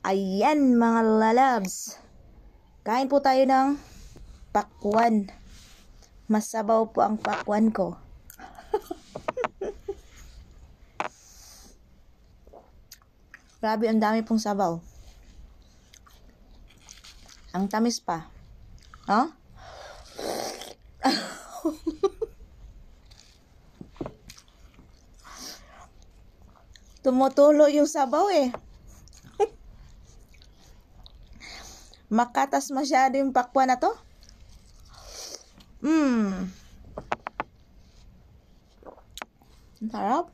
Ayan mga lalabs. Kain po tayo ng pakwan. Masabaw po ang pakwan ko. Grabe, ang dami pong sabaw. Ang tamis pa. Huh? Tumutulo yung sabaw eh. Makatas masyado yung pakwan na to. Ang sarap.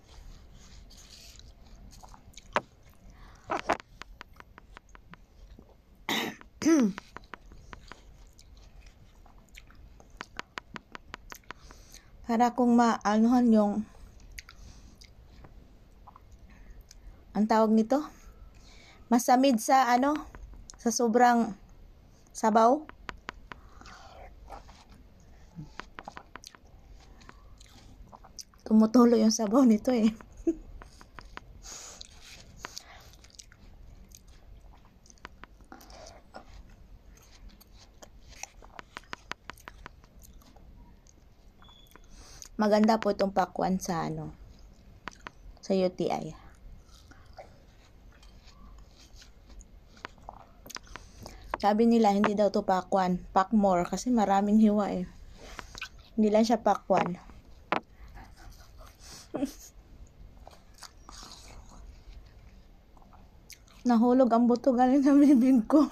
Para kung maanuhan yung ang tawag nito, masamid sa sa sobrang sabaw. Tumutulo yung sabaw nito eh. Maganda po itong pakwan sa sa UTI. Sabi nila hindi daw to pakwan, pakmore kasi maraming hiwa eh. Hindi lang siya pakwan. Nahulog ang buto galing sa bibig ko.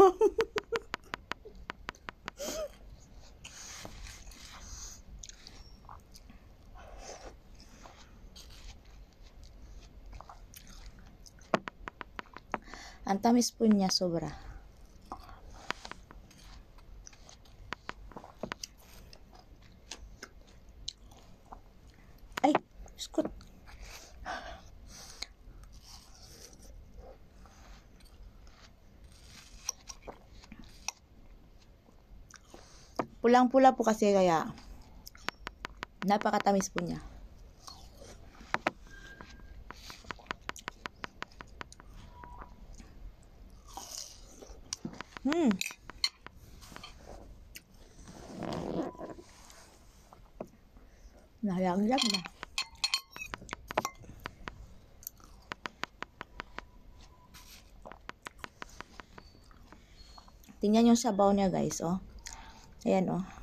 Ang tamis po niya sobra. Ay, skut. Pulang-pula po kasi kaya napakatamis po niya. Nalaglag na. Tingnan yung sabaw niya guys, oh. Ayan, oh.